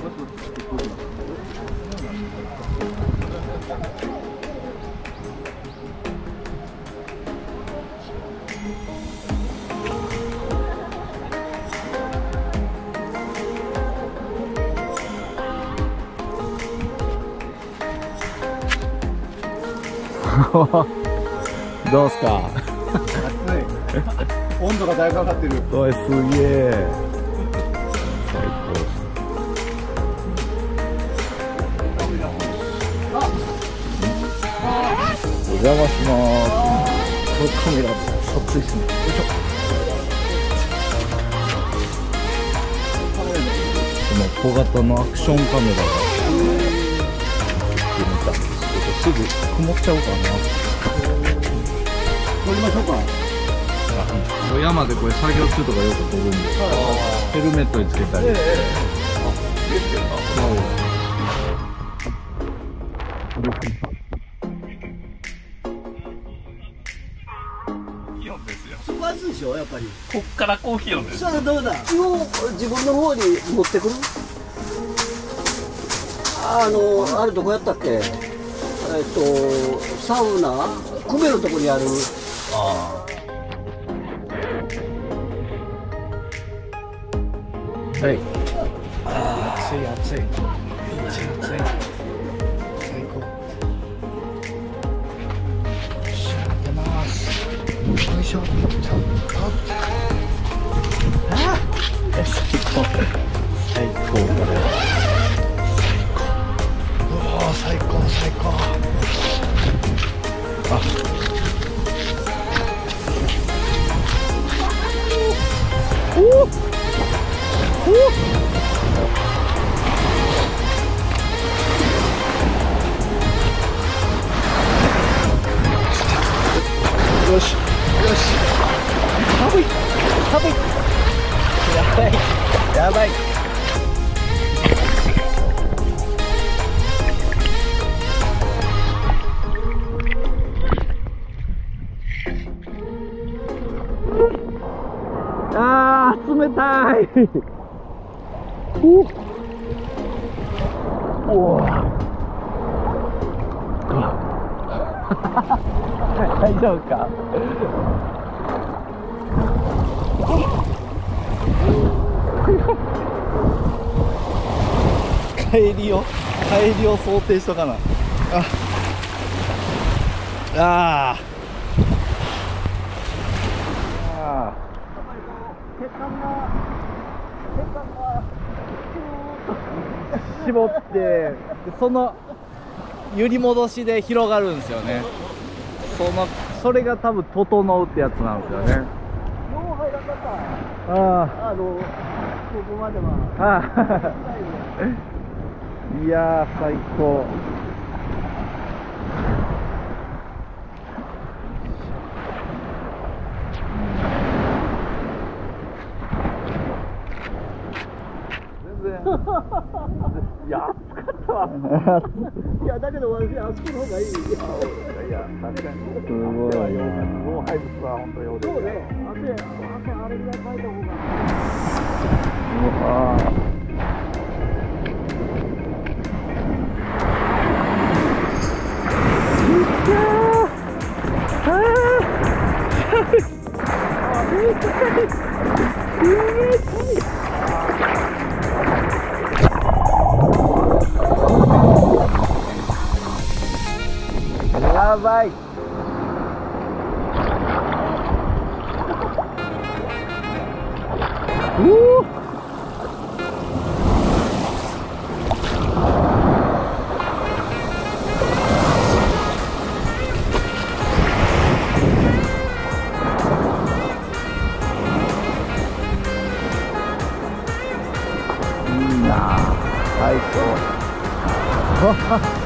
どうすか。 暑い。温度がだいぶ上がってる。 おい、すげえ。最高。お邪魔します。カメラ撮影してね。よいしょ。この小型のアクションカメラがってみたんですけど、すぐ曇っちゃうかな。 撮りましょうか。 山でこれ作業中とかよく撮るんで、ヘルメットにつけたりして。 気温ですよ。 そこ暑いでしょ、やっぱり。 こっから高気温です。 さあ、どうだ。一応、自分の方に持ってくる。あれどこやったっけ。サウナ、久米のとこにある。 あはい。暑い暑い。めっちゃ暑い。最高。出ます。よいしょ。最高。最高これ。うわ最高最高。あ。よしよし寒い寒いやばいやばい。あー冷たいおお大丈夫か。帰りを想定しとかな。あ絞ってその揺り戻しで広がるんですよね。それが多分整うってやつなんですよね。 もう入らなかった。ここまでは。 いやー最高。 いや、暑かったわ。いや、だけど私、あそこの方がいい。いや、確かに。 すごいな。 老廃物は本当に多い。そうね。汗あれぐらいかいた方が。 うわー。やばい。いいなあ、最高。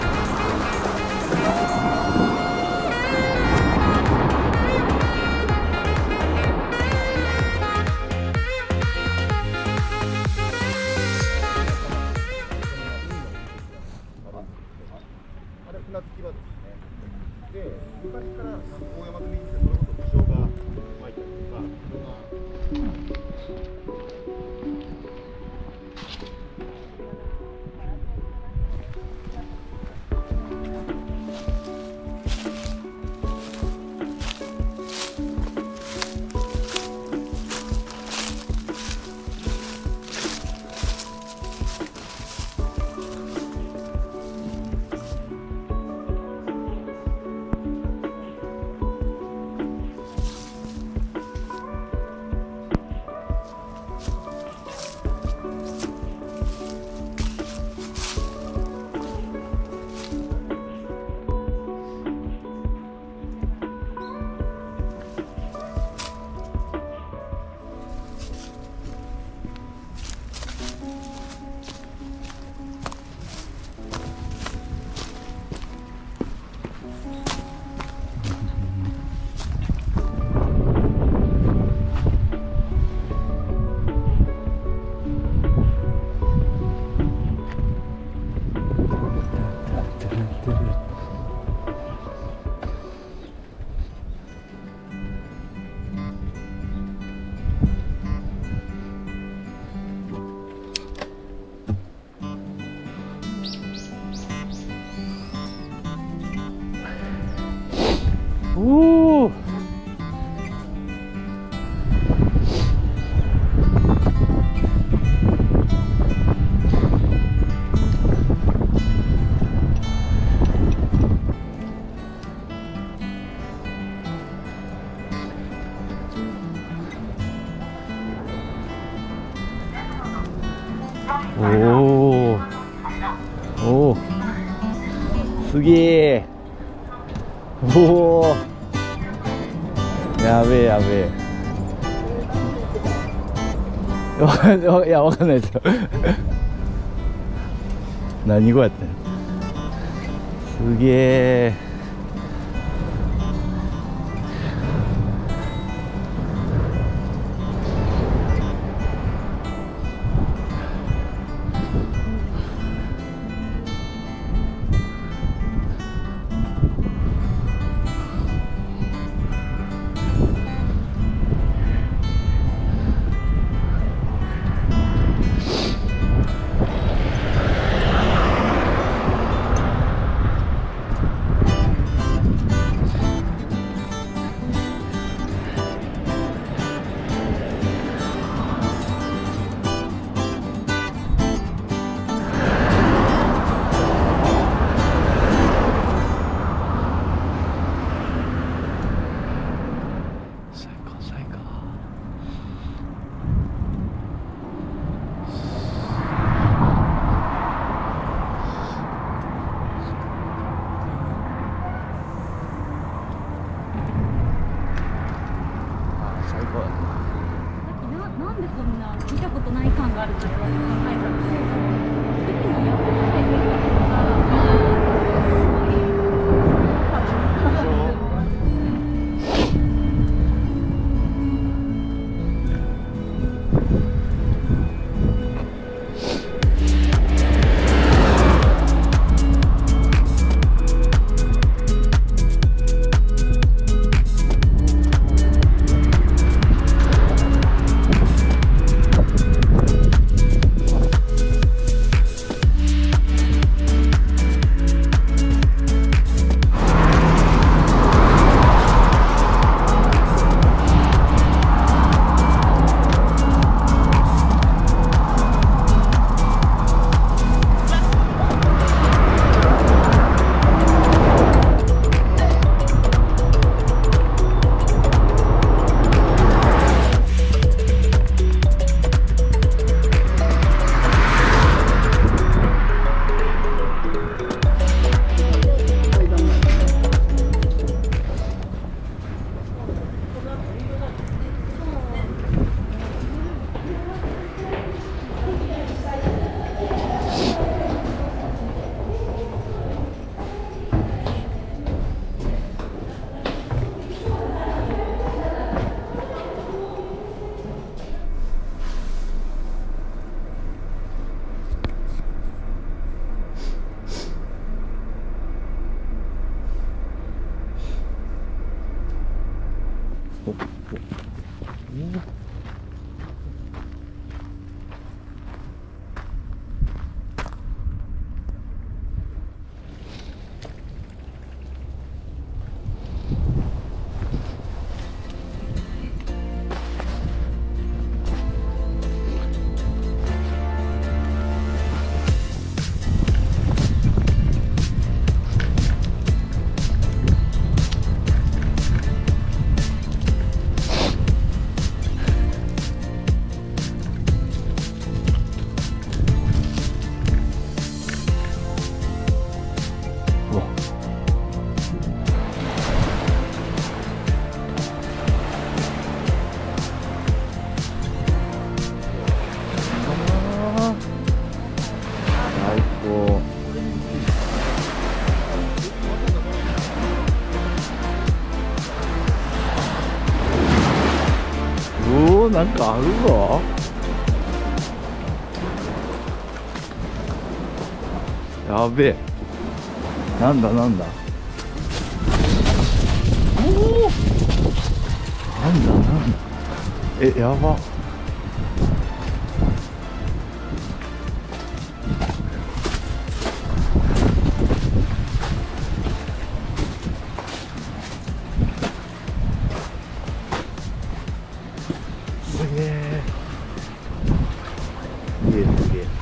船着き場ですね。で、昔から大山組ってそれこそ武将が巻いたりとか、いろんな。 おおすげえ。おおやべえやべえ。いやわかんないですよ何語やってん。すげえ。 なんでこんな見たことない感があるかって考えたんですけど、時にやっぱり出てくるのがなんかあるぞ。やべえ。なんだなんだ。おお。なんだなんだ。え、やば。すげえ。すげえすげえ。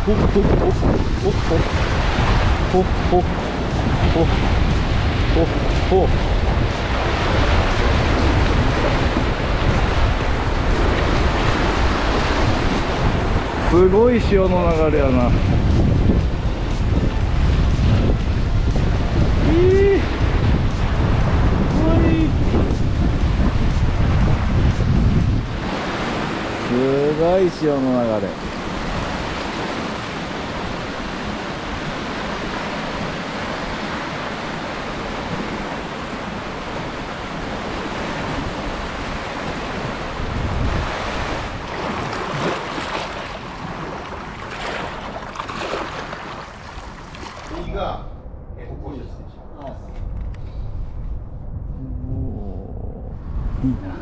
すごい潮の流れやな。すごい潮の流れ。 右が歩行者自転車。 いいな。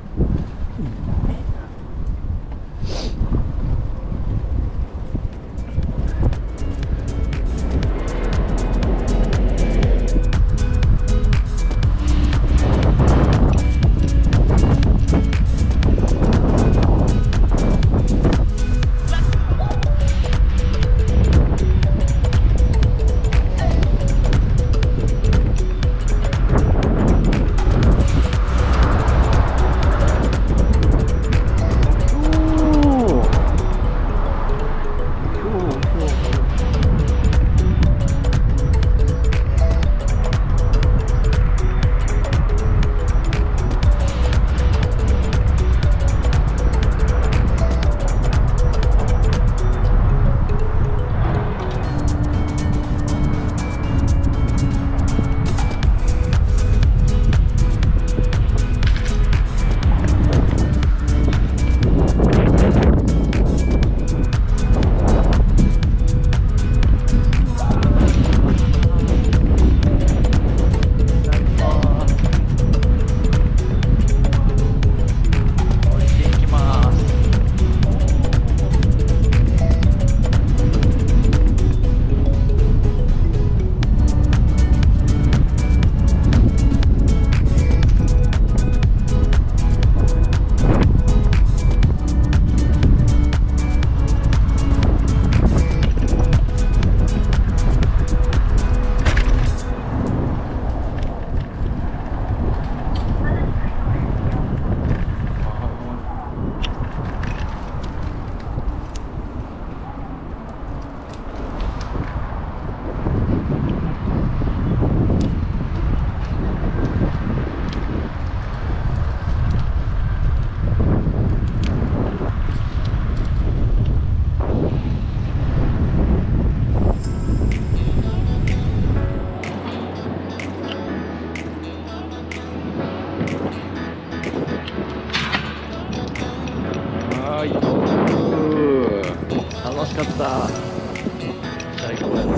楽しかった。最高やった。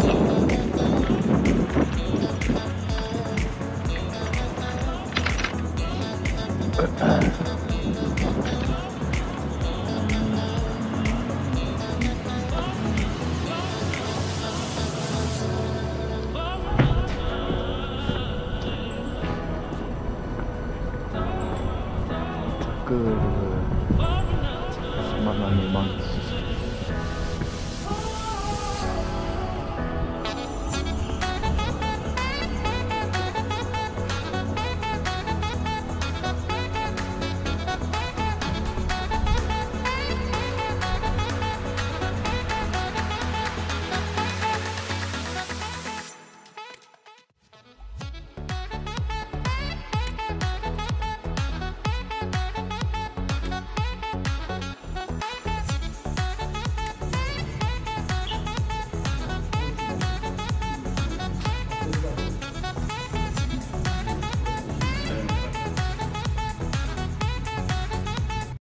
島並み満喫